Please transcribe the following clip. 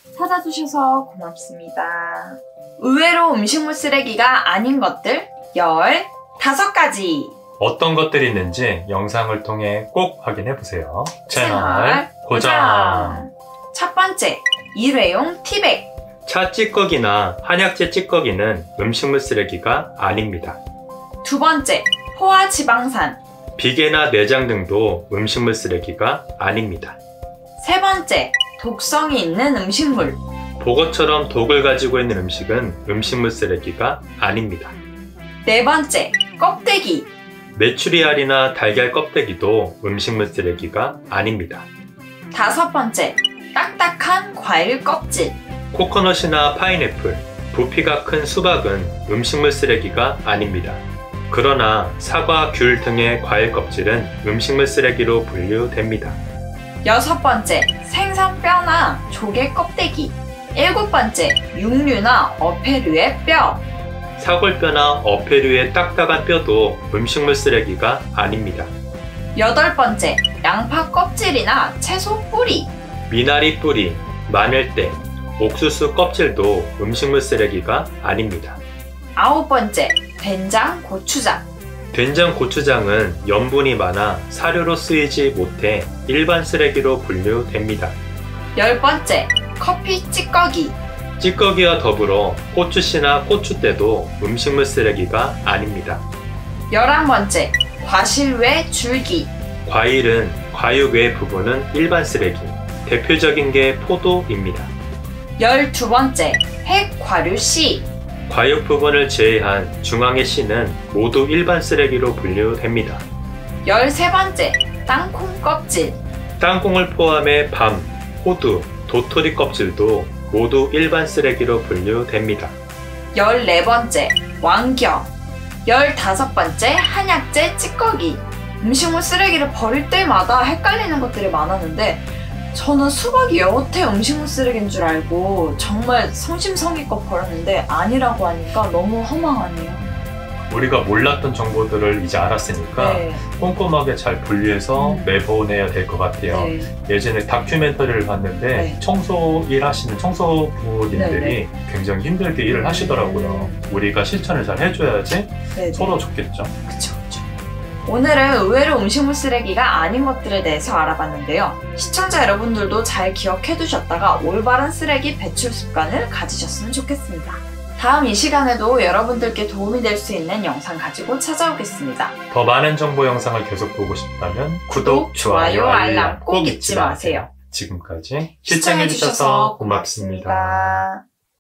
찾아주셔서 고맙습니다. 의외로 음식물 쓰레기가 아닌 것들 15가지. 어떤 것들이 있는지 영상을 통해 꼭 확인해보세요. 채널 고정. 첫 번째, 일회용 티백. 차 찌꺼기나 한약재 찌꺼기는 음식물 쓰레기가 아닙니다. 두 번째, 포화지방산. 비계나 내장 등도 음식물 쓰레기가 아닙니다. 세 번째, 독성이 있는 음식물. 보거처럼 독을 가지고 있는 음식은 음식물 쓰레기가 아닙니다. 네 번째, 껍데기. 메추리알이나 달걀 껍데기도 음식물 쓰레기가 아닙니다. 다섯 번째, 딱딱한 과일 껍질. 코코넛이나 파인애플, 부피가 큰 수박은 음식물 쓰레기가 아닙니다. 그러나 사과, 귤 등의 과일 껍질은 음식물 쓰레기로 분류됩니다. 여섯 번째, 생선뼈나 조개 껍데기. 일곱 번째, 육류나 어패류의 뼈. 사골뼈나 어패류의 딱딱한 뼈도 음식물 쓰레기가 아닙니다. 여덟 번째, 양파 껍질이나 채소 뿌리. 미나리 뿌리, 마늘대, 옥수수 껍질도 음식물 쓰레기가 아닙니다. 아홉 번째, 된장, 고추장. 된장, 고추장은 염분이 많아 사료로 쓰이지 못해 일반 쓰레기로 분류됩니다. 열 번째, 커피 찌꺼기. 찌꺼기와 더불어 고추씨나 고추대도 음식물 쓰레기가 아닙니다. 11번째, 과실 외 줄기. 과일은 과육 외 부분은 일반 쓰레기. 대표적인 게 포도입니다. 12번째, 핵과류 씨. 과육 부분을 제외한 중앙의 씨는 모두 일반 쓰레기로 분류됩니다. 13번째, 땅콩 껍질. 땅콩을 포함해 밤, 호두, 도토리 껍질도 모두 일반 쓰레기로 분류됩니다. 14번째, 왕겨. 15번째, 한약재 찌꺼기. 음식물 쓰레기를 버릴 때마다 헷갈리는 것들이 많았는데 저는 수박이 여태 음식물 쓰레기인 줄 알고 정말 성심성의껏 버렸는데 아니라고 하니까 너무 허망하네요. 우리가 몰랐던 정보들을 이제 알았으니까 네. 꼼꼼하게 잘 분리해서 내보내야 될 것 같아요. 네. 예전에 다큐멘터리를 봤는데 네. 청소 일하시는 청소부님들이 네, 굉장히 힘들게 일을 하시더라고요. 우리가 실천을 잘 해줘야지 네. 서로 좋겠죠. 그쵸. 오늘은 의외로 음식물 쓰레기가 아닌 것들에 대해서 알아봤는데요. 시청자 여러분들도 잘 기억해 두셨다가 올바른 쓰레기 배출 습관을 가지셨으면 좋겠습니다. 다음 이 시간에도 여러분들께 도움이 될 수 있는 영상 가지고 찾아오겠습니다. 더 많은 정보 영상을 계속 보고 싶다면 구독, 좋아요, 알람 꼭 잊지 마세요. 지금까지 시청해주셔서 고맙습니다.